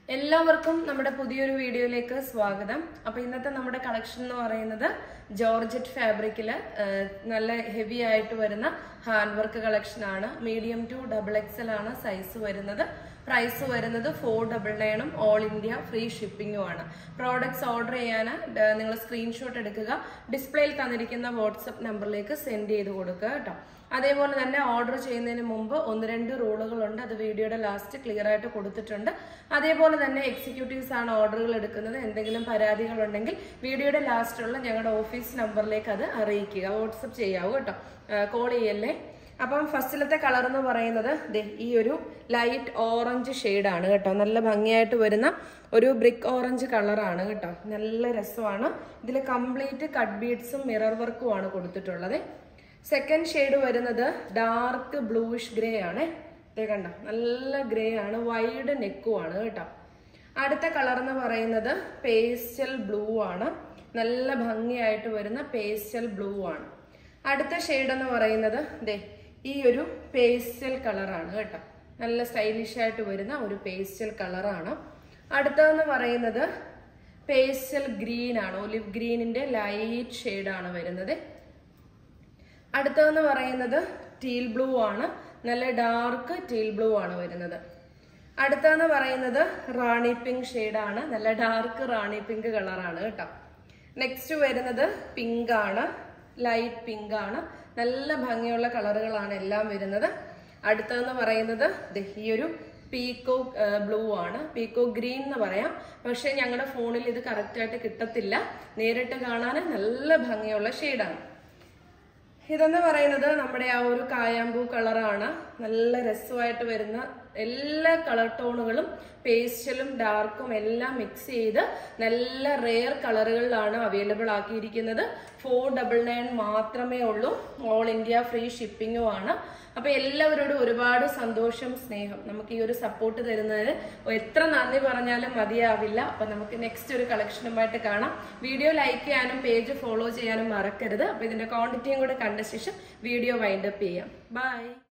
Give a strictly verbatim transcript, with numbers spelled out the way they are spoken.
എല്ലാവർക്കും നമ്മുടെ പുതിയൊരു വീഡിയോയിലേക്ക് സ്വാഗതം. അപ്പോൾ ഇന്നത്തെ നമ്മുടെ കളക്ഷൻ എന്ന് പറയുന്നത് ജോർജറ്റ് ഫാബ്രിക്കിൽ നല്ല ഹെവി ആയിട്ട് വരുന്ന ഹാൻഡ് വർക്ക് കളക്ഷൻ ആണ്. മീഡിയം ടു ഡബിൾ എക്സൽ ആണ് സൈസ് വരുന്നത്. പ്രൈസ് വരുന്നത് ഫോർ ഡബിൾ നയനും ഓൾ ഇന്ത്യ ഫ്രീ ഷിപ്പിംഗും ആണ്. പ്രോഡക്ട്സ് ഓർഡർ ചെയ്യാൻ നിങ്ങൾ സ്ക്രീൻഷോട്ട് എടുക്കുക, ഡിസ്പ്ലേയിൽ തന്നിരിക്കുന്ന വാട്സപ്പ് നമ്പറിലേക്ക് സെൻഡ് ചെയ്ത് കൊടുക്കുക കേട്ടോ. അതേപോലെ തന്നെ ഓർഡർ ചെയ്യുന്നതിന് മുമ്പ് ഒന്ന് രണ്ട് റൂളുകളുണ്ട്, അത് വീഡിയോയുടെ ലാസ്റ്റ് ക്ലിയർ ആയിട്ട് കൊടുത്തിട്ടുണ്ട്. അതേപോലെ തന്നെ എക്സിക്യൂട്ടീവ്സ് ആണ് ഓർഡറുകൾ എടുക്കുന്നത്. എന്തെങ്കിലും പരാതികൾ ഉണ്ടെങ്കിൽ വീഡിയോയുടെ ലാസ്റ്റുള്ള ഞങ്ങളുടെ ഓഫീസ് നമ്പറിലേക്ക് അത് അറിയിക്കുക, വാട്സപ്പ് ചെയ്യാവൂ കേട്ടോ, കോൾ ചെയ്യല്ലേ. അപ്പം ഫസ്റ്റിലത്തെ കളർ എന്ന് പറയുന്നത് ഈ ഒരു ലൈറ്റ് ഓറഞ്ച് ഷെയ്ഡാണ് കേട്ടോ. നല്ല ഭംഗിയായിട്ട് വരുന്ന ഒരു ബ്രിക്ക് ഓറഞ്ച് കളറാണ് കേട്ടോ. നല്ല രസമാണ്. ഇതിൽ കംപ്ലീറ്റ് കട്ട് ബീഡ്സും മിറർ വർക്കും ആണ് കൊടുത്തിട്ടുള്ളത്. സെക്കൻഡ് ഷെയ്ഡ് വരുന്നത് ഡാർക്ക് ബ്ലൂയിഷ് ഗ്രേ ആണ്. ഇതേ കണ്ടോ, നല്ല ഗ്രേ ആണ്, വൈഡ് നെക്കും ആണ് കേട്ടോ. അടുത്ത കളർ എന്ന് പറയുന്നത് പേസ്റ്റൽ ബ്ലൂ ആണ്. നല്ല ഭംഗിയായിട്ട് വരുന്ന പേസ്റ്റൽ ബ്ലൂ ആണ്. അടുത്ത ഷെയ്ഡ് എന്ന് പറയുന്നത് ദേ ഈ ഒരു പേസ്റ്റൽ കളറാണ് കേട്ടോ. നല്ല സ്റ്റൈലിഷ് ആയിട്ട് വരുന്ന ഒരു പേസ്റ്റൽ കളറാണ്. അടുത്തതെന്ന് പറയുന്നത് പേസ്റ്റൽ ഗ്രീൻ ആണ്. ഒലിവ് ഗ്രീനിന്റെ ലൈറ്റ് ഷെയ്ഡാണ് വരുന്നത്. അടുത്തതെന്ന് പറയുന്നത് ടീൽ ബ്ലൂ ആണ്. നല്ല ഡാർക്ക് ടീൽ ബ്ലൂ ആണ് വരുന്നത്. അടുത്തതെന്ന് പറയുന്നത് റാണി പിങ്ക് ഷെയ്ഡാണ്. നല്ല ഡാർക്ക് റാണി പിങ്ക് കളറാണ് കേട്ടോ. നെക്സ്റ്റ് വരുന്നത് പിങ്ക് ആണ്, ലൈറ്റ് പിങ്ക് ആണ്. നല്ല ഭംഗിയുള്ള കളറുകളാണ് എല്ലാം വരുന്നത്. അടുത്തതെന്ന് പറയുന്നത് ഈ ഒരു പീക്കോ ബ്ലൂ ആണ്. പീക്കോ ഗ്രീൻ എന്ന് പറയാം, പക്ഷെ ഞങ്ങളുടെ ഫോണിൽ ഇത് കറക്റ്റായിട്ട് കിട്ടത്തില്ല. നേരിട്ട് കാണാൻ നല്ല ഭംഗിയുള്ള ഷെയ്ഡാണ്. ഇതെന്ന് പറയുന്നത് നമ്മുടെ ആ ഒരു കായാമ്പൂ കളറാണ്. നല്ല രസമായിട്ട് വരുന്ന എല്ലാ കളർ ടോണുകളും പേസ്റ്റലും ഡാർക്കും എല്ലാം മിക്സ് ചെയ്ത് നല്ല റെയർ കളറുകളിലാണ് അവൈലബിൾ ആക്കിയിരിക്കുന്നത്. ഫോർ ഡബിൾ നയൻ മാത്രമേ ഉള്ളൂ. ഓൾ ഇന്ത്യ ഫ്രീ ഷിപ്പിംഗും ആണ്. അപ്പൊ എല്ലാവരോടും ഒരുപാട് സന്തോഷം, സ്നേഹം. നമുക്ക് ഈ ഒരു സപ്പോർട്ട് തരുന്നതിന് എത്ര നന്ദി പറഞ്ഞാലും മതിയാവില്ല. അപ്പൊ നമുക്ക് നെക്സ്റ്റ് ഒരു കളക്ഷനുമായിട്ട് കാണാം. വീഡിയോ ലൈക്ക് ചെയ്യാനും പേജ് ഫോളോ ചെയ്യാനും മറക്കരുത്. അപ്പൊ ഇതിന്റെ ക്വാണ്ടിറ്റിയും കൂടെ കണ്ട ശേഷം വീഡിയോ വൈൻഡ് അപ്പ് ചെയ്യാം. ബൈ.